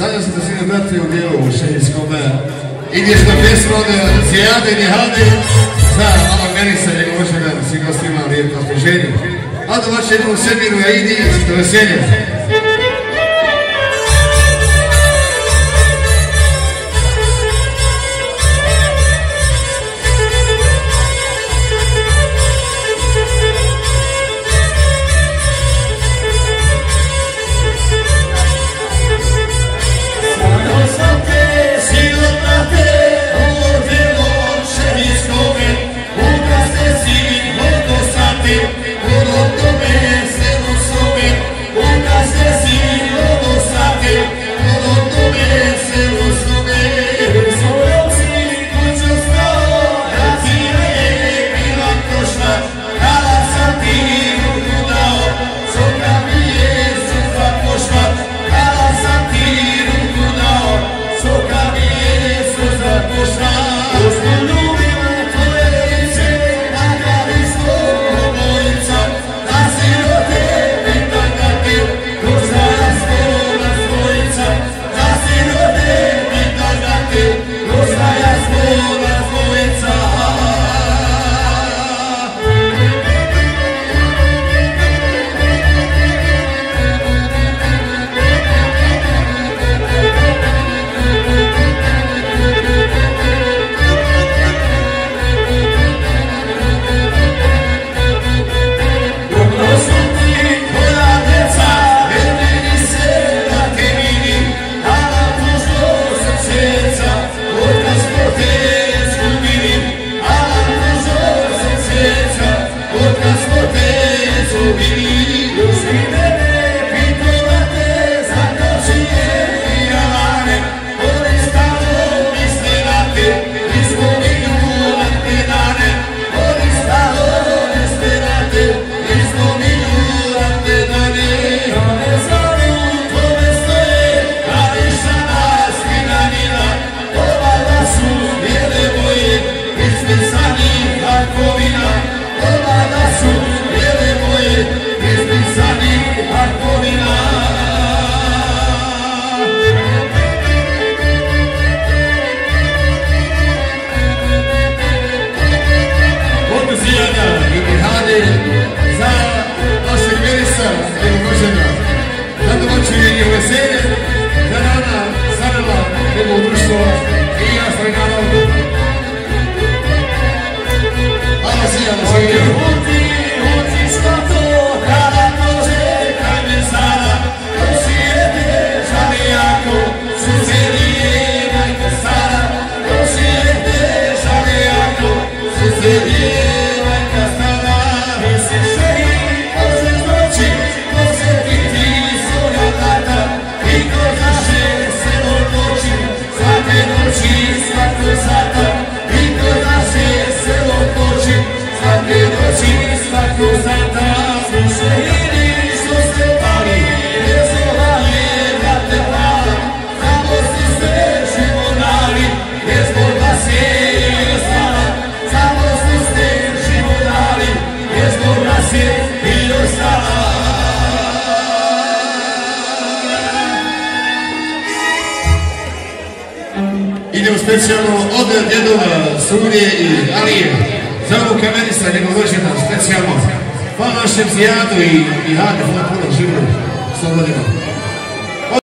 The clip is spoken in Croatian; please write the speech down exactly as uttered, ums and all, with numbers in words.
Sada ste svi brati u dijelu šeljskome idješna pjesma od Zijade Nihade za Alan Menisa, njegov očegan, svi gostima lijepo raspoloženje. A domaće jednu sedminu ja idi, to veselje. Idemo specijalno od djedova Sunije i Alije za ovog Menisa, njegov rođendan specijalno. Hvala našem Zijadu i Nihade, hvala puno živjeli, slobodimo.